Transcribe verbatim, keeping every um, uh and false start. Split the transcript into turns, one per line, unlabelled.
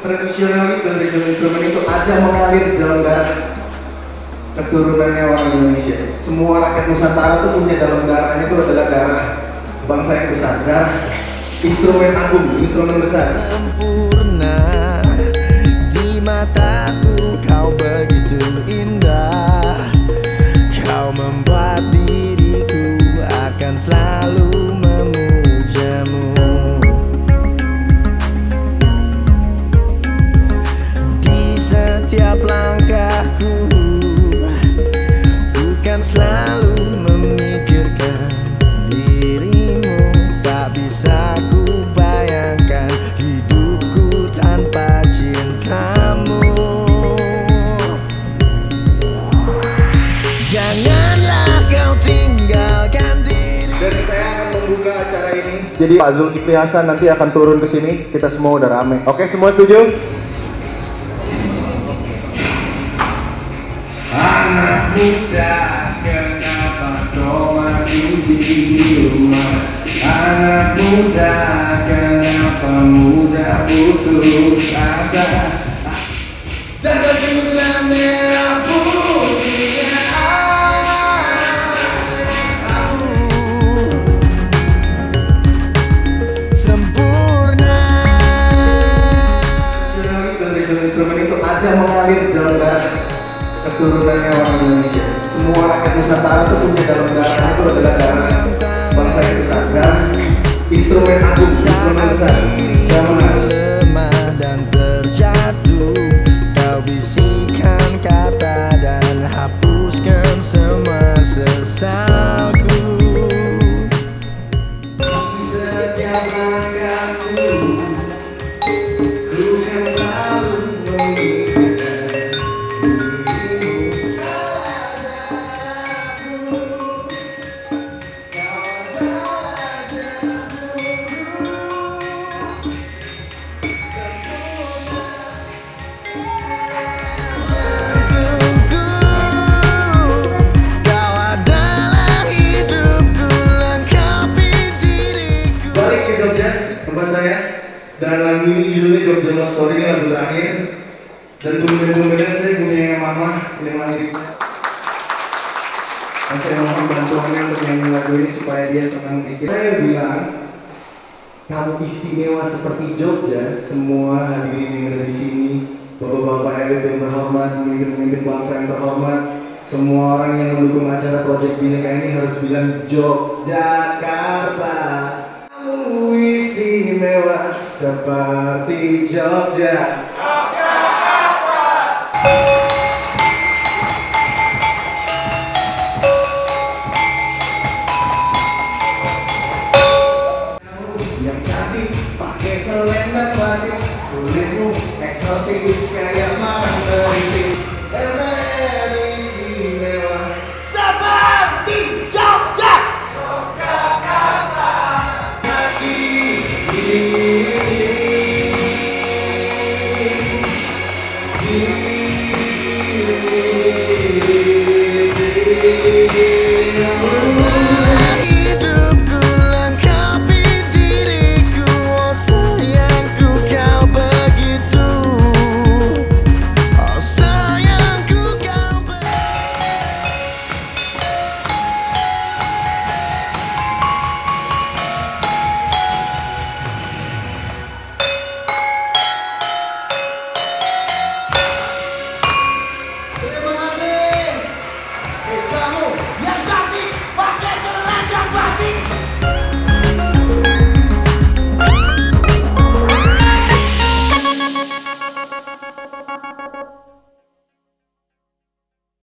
tradisional itu, tradisional instrumen itu ada mengalir dalam darah keturunannya orang Indonesia. Semua rakyat Nusantara itu punya dalam darahnya itu adalah darah bangsa yang besar, darah instrumen agung, instrumen besar.
Sempurna di mataku, kau begitu indah. Kau membuat diriku akan selalu memujamu. Di setiap langkahku, bukan selalu memikirkan dirimu. Tak bisa ku bayangkan hidupku tanpa cintamu. Janganlah kau tinggalkan diri.
Dan saya akan membuka acara ini. Jadi Pak Zulkifli Hasan nanti akan turun ke sini. Kita semua udah rame. Oke, semua setuju?
Anak muda, kenapa kau masih di rumah? Anak muda, kenapa mudah putus asa? Jaga gula merah putihnya
Aku sempurna.
Tradisional instrumen itu ada mengalir dalam darah keturunannya orang Indonesia. Semua rakyat Nusantara itu punya dalam darahnya itu adalah darah bangsa yang besar, darah instrumen agung, instrumen besar. Zaman
Lemah dan terjatuh, kau bisikkan kata dan hapuskan semua sesalku.
setiap langkahku, ku kan selalu memikirkan dirimu.
Jantungku, kau adalah hidupku, lengkapi diriku.
Balik ke Jogja, tempat saya. Dan lagu ini judulnya Jogja Love Story, ini lagu terakhir. Dan tumben-tumbenan saya punya mama yang lahir. Dan saya mohon bantuannya untuk nyanyi lagu ini supaya dia senang dikit. Saya bilang, kamu istimewa seperti Jogja. Semua hadirin yang ada di sini, bapak-bapak elit yang terhormat, pemimpin-pemimpin bangsa yang terhormat, semua orang yang mendukung acara Project Bineka ini harus bilang Yogyakarta. Kamu istimewa seperti Jogja. Yang cantik pakai selendang batik, kulitmu eksotis kayak